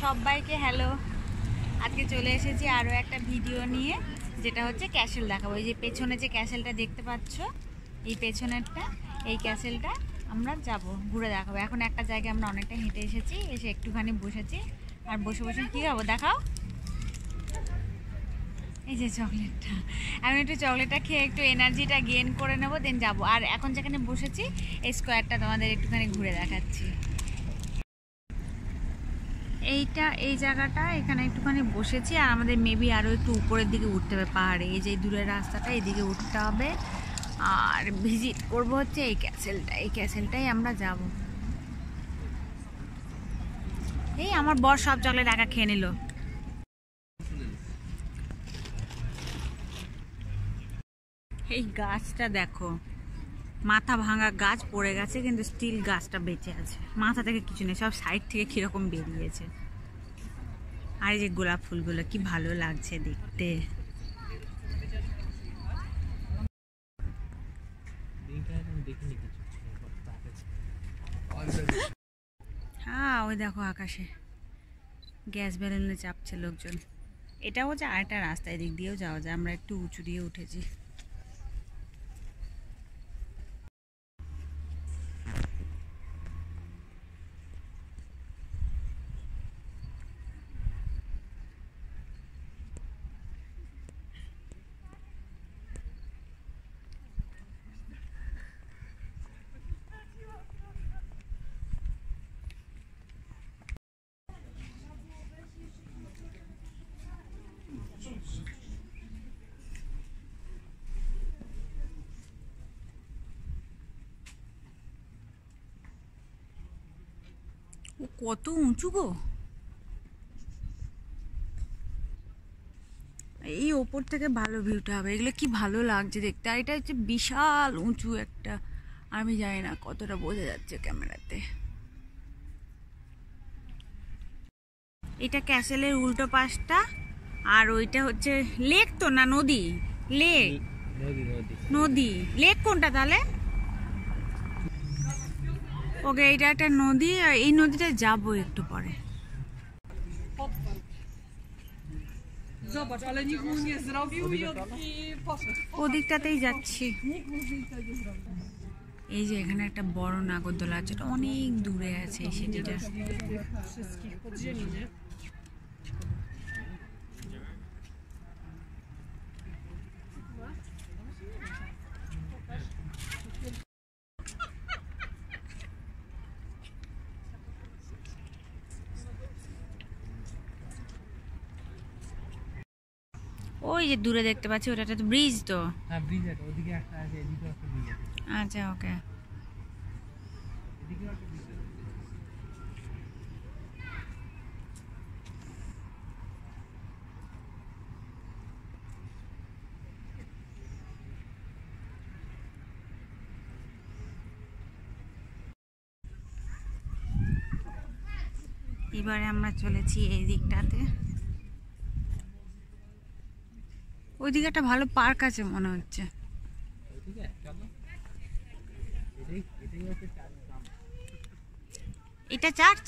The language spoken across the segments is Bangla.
সবাইকে হ্যালো। আজকে চলে এসেছি আরও একটা ভিডিও নিয়ে, যেটা হচ্ছে ক্যাসেল দেখাবো। এই যে পেছনে যে ক্যাসেলটা দেখতে পাচ্ছ, এই পেছনেরটা, এই ক্যাসেলটা আমরা যাব ঘুরে দেখাবো। এখন একটা জায়গায় আমরা অনেকটা হেঁটে এসেছি, এসে একটুখানি বসেছি। আর বসে বসে কী খাবো দেখাও। এই যে চকলেটটা, আমি একটু চকলেটটা খেয়ে একটু এনার্জিটা গেইন করে নেবো, দেন যাবো। আর এখন যেখানে বসেছি এই স্কোয়ারটা তোমাদের একটুখানি ঘুরে দেখাচ্ছি। এই জায়গাটা, এখানে একটুখানি বসেছি। আর আমাদের মেবি আরও একটু উপরের দিকে উঠতে হবে পাহাড়ে। এই যে দূরের রাস্তাটা, এদিকে উঠতে হবে। আর ভিজিট করব হচ্ছে এই ক্যাসেলটা, এই ক্যাসেলটাই আমরা যাব। এই আমার বর সব চকলেট একা খেয়ে নিল। এই গাছটা দেখো, মাথা ভাঙা গাছ পড়ে গেছে, কিন্তু স্টিল গাছটা বেঁচে আছে। মাথা থেকে কিছু নেই, সব সাইড থেকে কিরকম বেরিয়েছে। আর এই যে গোলাপ ফুলগুলো কি ভালো লাগছে দেখতে। হ্যাঁ, ওই দেখো আকাশে গ্যাস বেলুনে চাপছে লোকজন। এটা হচ্ছে আরেকটা রাস্তা, এদিক দিয়েও যাওয়া যায়। আমরা একটু উঁচু দিয়ে উঠেছি। ও কত উঁচু গো! এই ওপর থেকে ভালো ভিউটা হবে। এগুলো কি ভালো লাগছে দেখতে। আর এটা হচ্ছে বিশাল উঁচু একটা, আমি জানি না কতটা বোঝা যাচ্ছে ক্যামেরাতে। এটা ক্যাসেলের উল্টো পাশটা। আর ওইটা হচ্ছে লেক, তো না নদী? লেক, নদী। লেক কোনটা তাহলে? ওকে, এটা একটা নদী। আর এই নদীটা যাবো একটু পরে। ওদিকটাতেই যাচ্ছি। এই যে এখানে একটা বড় নাগরদোলা আছে, এটা অনেক দূরে আছে এই সিটিটা। ওই যে দূরে দেখতে পাচ্ছি, ওটা তো ব্রিজ। তো হ্যাঁ, ব্রিজ আছে, ওদিকে একটা আছে, এদিকে একটা ব্রিজ আছে। আচ্ছা, ওকে। এদিকে একটা ব্রিজ আছে। এবারে আমরা চলেছি এই দিকটাতে। ওইদিকে একটা ভালো পার্ক আছে মনে হচ্ছে। এটা চার্চ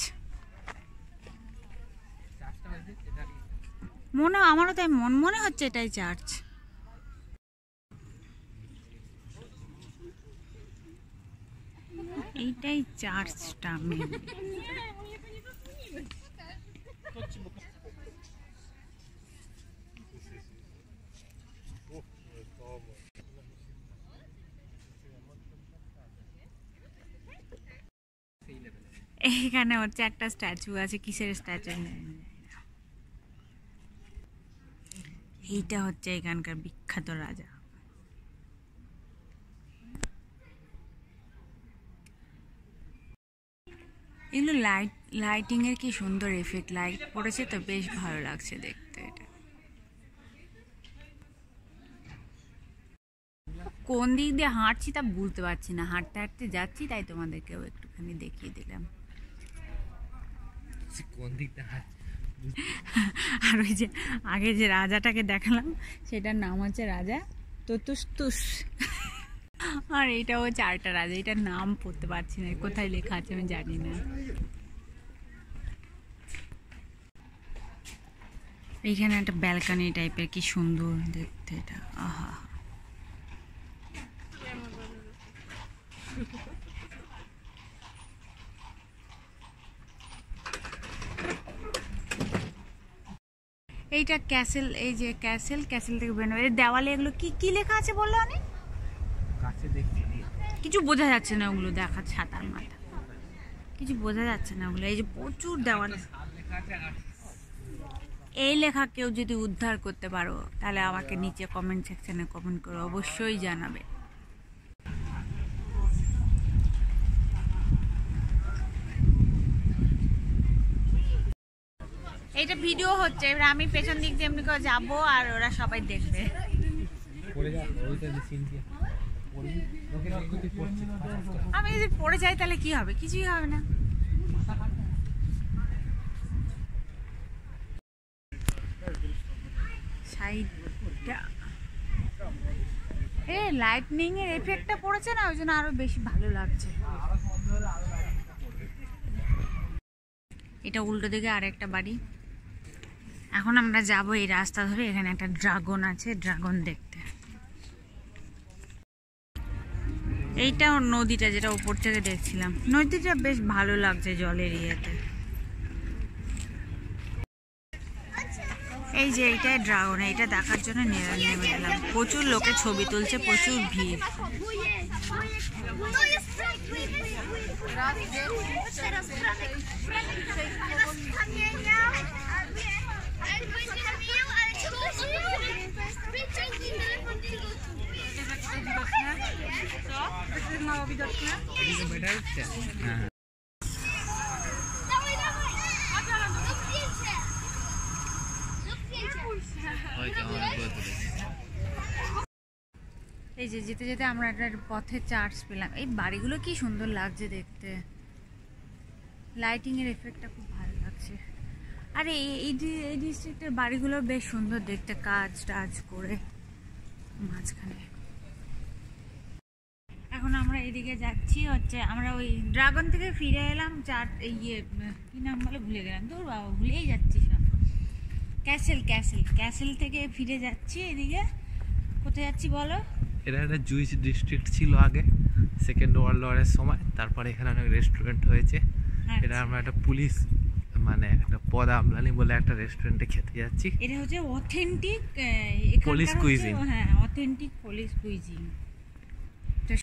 মনে, আমারও তাই মনে হচ্ছে এটাই চার্চ। এইটাই চার্চটা মেবি। এখানে হচ্ছে একটা স্ট্যাচু আছে, কিসের স্ট্যাচু? এইটা হচ্ছে এখানকার বিখ্যাত রাজা। এগুলো লাইটিং এর কি সুন্দর এফেক্ট, লাইট পড়েছে তো বেশ ভালো লাগছে দেখতে। এটা কোন দিক দিয়ে হাঁটছি তা বুঝতে পারছি না, হাঁটতে হাঁটতে যাচ্ছি, তাই তোমাদেরকেও একটুখানি দেখিয়ে দিলাম। কোন দিকটা? আর ওই যে আগে যে রাজাটাকে দেখালাম, সেটার নাম হচ্ছে রাজা তুতুস। আর এইটাও চারটা রাজা, এটার নাম পড়তে পারছি না, কোথায় লেখা আছে আমি জানি না। এইখানে একটা ব্যালকনি টাইপের, কি সুন্দর দেখতে এটা। আহা, এইটা ক্যাসেল, এই যে ক্যাসেল, ক্যাসেল থেকে বেরোনো। এই দেওয়ালে এগুলো কি কি লেখা আছে বললো অনেক? কাছে দেখছি কিছু বোঝা যাচ্ছে না, ওগুলো দেখা ছাতার মাথা, কিছু বোঝা যাচ্ছে না ওগুলো। এই যে প্রচুর দেওয়াল, এই লেখা কেউ যদি উদ্ধার করতে পারো তাহলে আমাকে নিচে কমেন্ট সেকশনে কমেন্ট করে অবশ্যই জানাবে। এইটা ভিডিও হচ্ছে, এবার আমি পেছন দিক দিয়ে এমনি করে যাবো আর ওরা সবাই দেখবে। পড়ে যা, ওইটা যে সিনকে পড়বি, ওকে দেখতে পড়ছে। আমি যদি পড়ে যাই তাহলে কি হবে? কিছুই হবে না। সাইডটা লাইটনিং এর এফেক্টটা পড়েছে না, ওই জন্য আরো বেশি ভালো লাগছে। এটা উল্টো দিকে আরেকটা বাড়ি। এখন আমরা যাব এই রাস্তা ধরে, এখানে একটা ড্রাগন আছে, ড্রাগন দেখতে। এইটা নদীটা যেটা উপর থেকে দেখছিলাম, নদীটা বেশ ভালো লাগছে জলের ইয়েতে। এই যে এইটাই ড্রাগন, এইটা দেখার জন্য নেমে এলাম। প্রচুর লোকে ছবি তুলছে, প্রচুর ভিড়। এই যে যেতে যেতে আমরা একটা পথে চার্চ পেলাম। এই বাড়িগুলো কি সুন্দর লাগছে দেখতে, লাইটিং এর এফেক্টটা খুব ভালো লাগছে। আর এই ডিস্ট্রিক্টের বাড়িগুলো বেশ সুন্দর দেখতে, কাজ টাজ করে মাঝখানে। এখন আমরা এদিকে যাচ্ছি হচ্ছে, আমরা ওই ড্রাগন থেকে ফিরে এলাম। ইয়ে কি নাম বলে ভুলে গেলাম, তোর বাবা ভুলেই যাচ্ছি সব। ক্যাসেল, ক্যাসেল, ক্যাসেল থেকে ফিরে যাচ্ছি এদিকে। কোথায় যাচ্ছি বলো? এটা একটা জুইস ডিস্ট্রিক্ট ছিল আগে, সেকেন্ড ওয়ার্ল্ড ওয়ারের সময়। তারপরে এখানে অনেক রেস্টুরেন্ট হয়েছে। এটা আমরা একটা পুলিশ, মানে একটা পদ আমলানি বলে একটা রেস্টুরেন্টে খেতে যাচ্ছি। এটা হচ্ছে অথেন্টিক পুলিশ কুইজিন। হ্যাঁ, অথেন্টিক পুলিশ কুইজিন।